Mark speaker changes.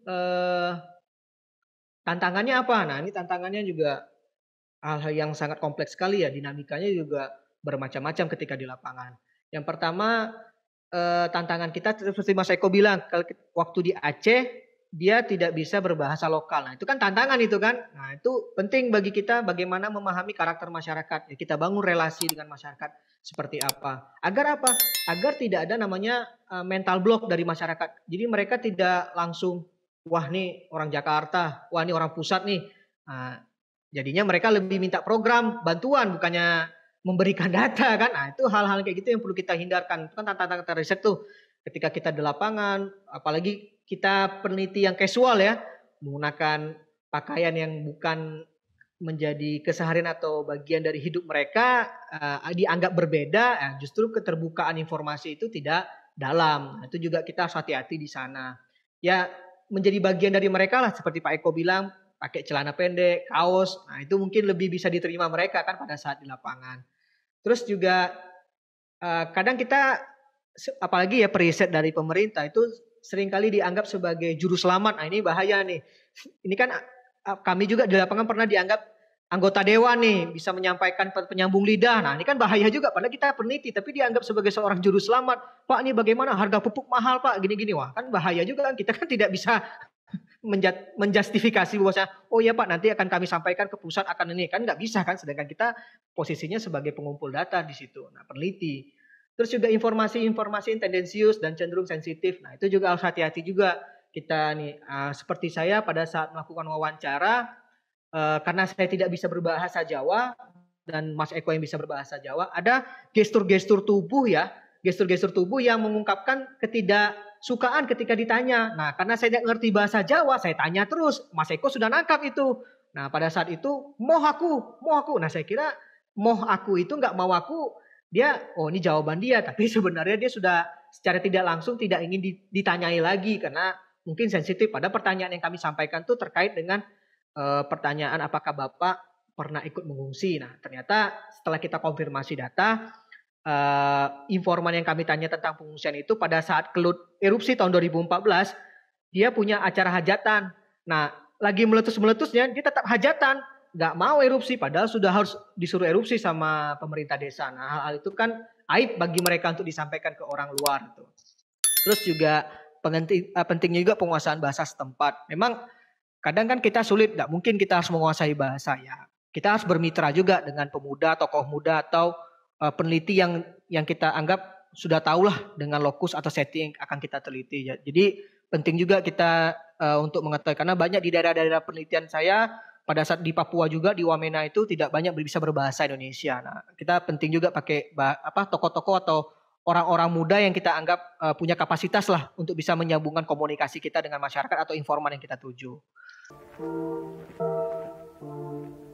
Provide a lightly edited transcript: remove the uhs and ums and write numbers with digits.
Speaker 1: eee, tantangannya apa? Nah, ini tantangannya juga hal-hal yang sangat kompleks sekali ya, dinamikanya juga bermacam-macam ketika di lapangan. Yang pertama, tantangan kita seperti Mas Eko bilang, kalau waktu di Aceh, dia tidak bisa berbahasa lokal. Nah, itu kan tantangan itu kan. Nah, itu penting bagi kita bagaimana memahami karakter masyarakat. Ya, kita bangun relasi dengan masyarakat seperti apa. Agar apa? Agar tidak ada namanya mental block dari masyarakat. Jadi mereka tidak langsung, wah nih orang Jakarta, wah ini orang pusat nih. Nah, jadinya mereka lebih minta program, bantuan, bukannya memberikan data kan. Nah, itu hal-hal kayak gitu yang perlu kita hindarkan. Itu kan tantangan riset tuh. Ketika kita di lapangan, apalagi kita peneliti yang casual ya, menggunakan pakaian yang bukan menjadi keseharian atau bagian dari hidup mereka, dianggap berbeda, justru keterbukaan informasi itu tidak dalam. Nah, itu juga kita harus hati-hati di sana. Ya, menjadi bagian dari mereka lah seperti Pak Eko bilang, pakai celana pendek, kaos. Nah, itu mungkin lebih bisa diterima mereka kan pada saat di lapangan. Terus juga kadang kita apalagi ya periset dari pemerintah itu seringkali dianggap sebagai juru selamat. Nah, ini bahaya nih. Ini kan kami juga di lapangan pernah dianggap anggota dewan nih, bisa menyampaikan penyambung lidah. Nah, ini kan bahaya juga padahal kita peneliti tapi dianggap sebagai seorang juru selamat. Pak, ini bagaimana harga pupuk mahal, Pak, gini-gini. Wah, kan bahaya juga kan. Kita kan tidak bisa menjustifikasi bahwasanya, oh ya Pak nanti akan kami sampaikan ke pusat akan ini, kan nggak bisa kan, sedangkan kita posisinya sebagai pengumpul data di situ, nah peneliti. Terus juga informasi-informasi yang tendensius dan cenderung sensitif, nah itu juga harus hati-hati juga kita nih. Seperti saya pada saat melakukan wawancara, karena saya tidak bisa berbahasa Jawa dan Mas Eko yang bisa berbahasa Jawa, ada gestur-gestur tubuh ya, gestur-gestur tubuh yang mengungkapkan ketidaksukaan ketika ditanya. Nah, karena saya tidak ngerti bahasa Jawa, saya tanya terus. Mas Eko sudah nangkap itu. Nah, pada saat itu, moh aku, moh aku. Nah, saya kira moh aku itu nggak mau aku, dia, oh ini jawaban dia. Tapi sebenarnya dia sudah secara tidak langsung tidak ingin ditanyai lagi karena mungkin sensitif. Pada pertanyaan yang kami sampaikan itu terkait dengan pertanyaan apakah Bapak pernah ikut mengungsi. Nah, ternyata setelah kita konfirmasi data, informan yang kami tanya tentang pengungsian itu pada saat Kelut erupsi tahun 2014, dia punya acara hajatan. Nah, lagi meletus-meletusnya dia tetap hajatan, nggak mau erupsi padahal sudah harus disuruh erupsi sama pemerintah desa. Nah, hal-hal itu kan aib bagi mereka untuk disampaikan ke orang luar tuh. Terus juga pentingnya juga penguasaan bahasa setempat. Memang kadang kan kita sulit, nggak mungkin kita harus menguasai bahasa ya. Kita harus bermitra juga dengan pemuda, tokoh muda atau peneliti yang kita anggap sudah tahulah dengan lokus atau setting yang akan kita teliti. Ya. Jadi penting juga kita untuk mengetahui karena banyak di daerah-daerah penelitian saya pada saat di Papua juga di Wamena itu tidak banyak bisa berbahasa Indonesia. Nah, kita penting juga pakai tokoh-tokoh atau orang-orang muda yang kita anggap punya kapasitas lah untuk bisa menyambungkan komunikasi kita dengan masyarakat atau informan yang kita tuju.